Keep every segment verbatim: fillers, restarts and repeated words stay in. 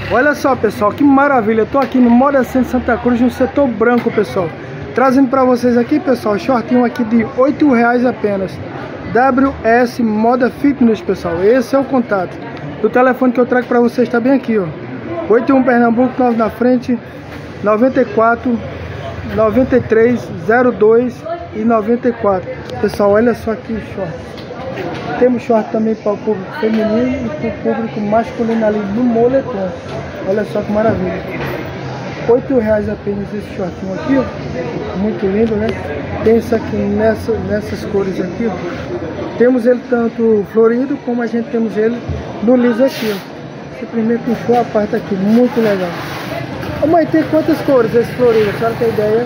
Olha só, pessoal, que maravilha. Eu tô aqui no Moda Center Santa Cruz, no setor branco, pessoal. Trazendo pra vocês aqui, pessoal, shortinho aqui de oito reais apenas. W S Moda Fitness, pessoal. Esse é o contato. O telefone que eu trago pra vocês tá bem aqui, ó. oito um Pernambuco, nove na frente, noventa e quatro, noventa e três, zero dois e noventa e quatro. Pessoal, olha só aqui o short. Temos short também para o público feminino e para o público masculino ali no moletom. Olha só que maravilha. oito reais apenas esse shortinho aqui, ó. Muito lindo, né? Tem isso aqui nessa, nessas cores aqui, ó. Temos ele tanto florido como a gente temos ele no liso aqui, ó. Simplesmente puxou a parte aqui, muito legal. Ô, mãe, tem quantas cores esse florido? A senhora tem ideia?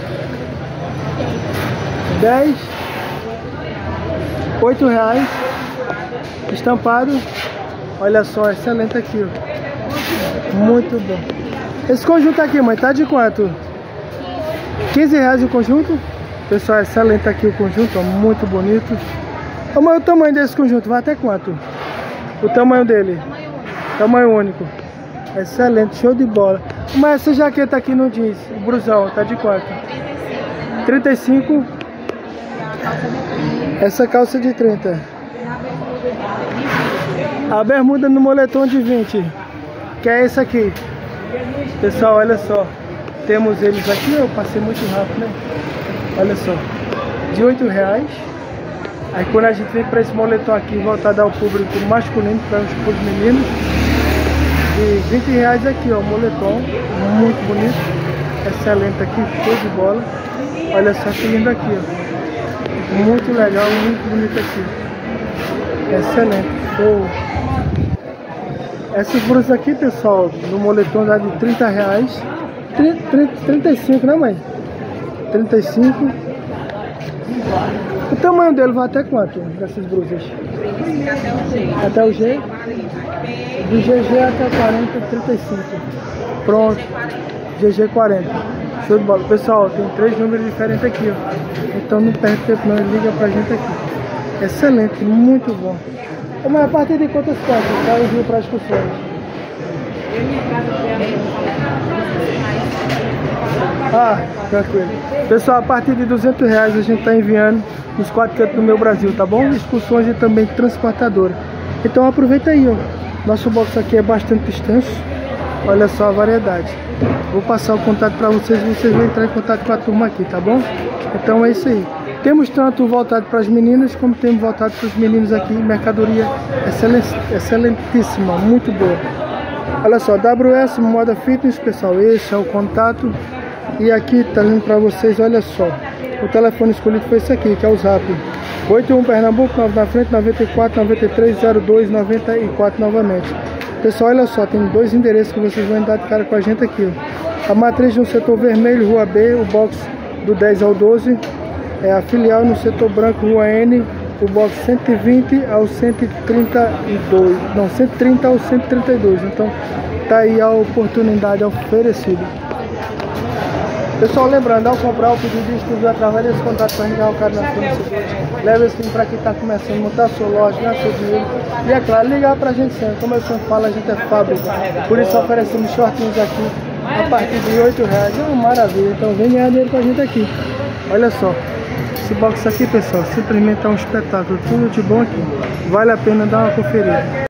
dez, oito reais, estampado. Olha só, excelente aqui, ó. Muito bom. Esse conjunto aqui, mãe, tá de quanto? quinze reais o conjunto. Pessoal, excelente aqui o conjunto, ó, muito bonito. Ô, mãe, o tamanho desse conjunto vai até quanto? O tamanho dele? Tamanho único. Excelente, show de bola. Mas essa jaqueta aqui no jeans, o brusão, tá de quanto? trinta e cinco. Essa calça de trinta. A bermuda no moletom de vinte. Que é esse aqui. Pessoal, olha só. Temos eles aqui, eu passei muito rápido, né? Olha só. De oito reais. Aí quando a gente vem para esse moletom aqui, voltado ao público masculino, para os meninos, de vinte reais aqui, ó, moletom. Muito bonito. Excelente aqui, show de bola. Olha só que lindo aqui, ó. Muito legal, muito bonito aqui. Excelente, show. Essas blusas aqui, pessoal, no moletom dá de trinta reais. trinta e cinco, né, mãe? trinta e cinco. O tamanho dele vai até quanto, dessas blusas? Até o G? Do G G até quarenta, trinta e cinco. Pronto. G G quarenta. Show de bola. Pessoal, tem três números diferentes aqui, ó. Então não perde tempo não, liga pra gente aqui. Excelente, muito bom. Mas a partir de quantas peças para envio para as pessoas? Ah, tranquilo. Pessoal, a partir de duzentos reais a gente está enviando nos quatro cantos do meu Brasil, tá bom? Excursões e também transportadora. Então aproveita aí, ó. Nosso box aqui é bastante extenso. Olha só a variedade. Vou passar o contato para vocês e vocês vão entrar em contato com a turma aqui, tá bom? Então é isso aí. Temos tanto voltado para as meninas como temos voltado para os meninos aqui. Mercadoria excelentíssima, muito boa. Olha só, W S Moda Fitness, pessoal. Esse é o contato. E aqui tá vindo para vocês, olha só. O telefone escolhido foi esse aqui, que é o Zap. oito um Pernambuco, nove na frente, noventa e quatro, noventa e três, zero dois, noventa e quatro novamente. Pessoal, olha só, tem dois endereços que vocês vão dar de cara com a gente aqui, ó. A matriz no setor vermelho, Rua B, o box do dez ao doze. É a filial no setor branco, Rua N, o box cento e vinte ao cento e trinta e dois. Não, cento e trinta ao cento e trinta e dois. Então, tá aí a oportunidade oferecida. Pessoal, lembrando, ao comprar o pedido de estudos através desse contato para enviar o cara na frente, leva esse para quem está começando a montar sua loja, ganhar seu dinheiro. E é claro, ligar para a gente sempre. Como eu sempre falo, a gente é fábrica. Por isso oferecemos shortinhos aqui a partir de oito reais. É uma maravilha. Então vem ganhar dinheiro com a gente aqui. Olha só. Esse box aqui, pessoal, simplesmente é um espetáculo. Tudo de bom aqui. Vale a pena dar uma conferida.